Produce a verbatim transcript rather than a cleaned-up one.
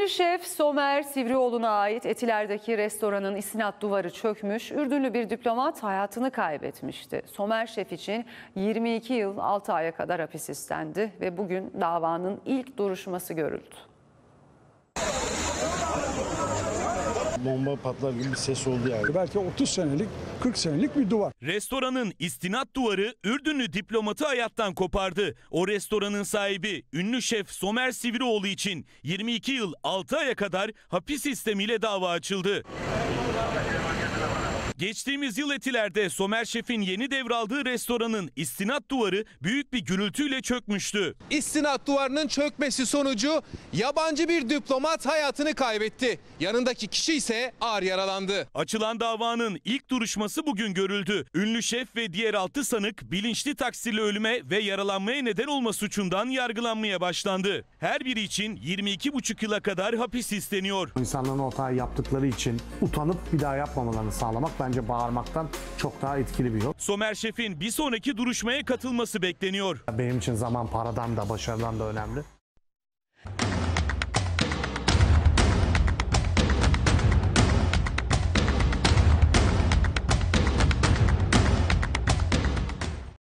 Ünlü şef Somer Sivrioğlu'na ait Etiler'deki restoranın istinat duvarı çökmüş, Ürdünlü bir diplomat hayatını kaybetmişti. Somer Şef için yirmi iki yıl altı aya kadar hapis istendi ve bugün davanın ilk duruşması görüldü. Bomba patlar gibi bir ses oldu yani. Belki otuz senelik, kırk senelik bir duvar. Restoranın istinat duvarı Ürdünlü diplomatı hayattan kopardı. O restoranın sahibi ünlü şef Somer Sivrioğlu için yirmi iki yıl altı aya kadar hapis istemiyle dava açıldı. Geçtiğimiz yıl Etiler'de Somer Şef'in yeni devraldığı restoranın istinat duvarı büyük bir gürültüyle çökmüştü. İstinat duvarının çökmesi sonucu yabancı bir diplomat hayatını kaybetti. Yanındaki kişi ise ağır yaralandı. Açılan davanın ilk duruşması bugün görüldü. Ünlü şef ve diğer altı sanık bilinçli taksirli ölüme ve yaralanmaya neden olma suçundan yargılanmaya başlandı. Her biri için yirmi iki buçuk yıla kadar hapis isteniyor. İnsanların o hatayı yaptıkları için utanıp bir daha yapmamalarını sağlamak bence bağırmaktan çok daha etkili bir yol. Somer Şef'in bir sonraki duruşmaya katılması bekleniyor. Benim için zaman paradan da başarıdan da önemli.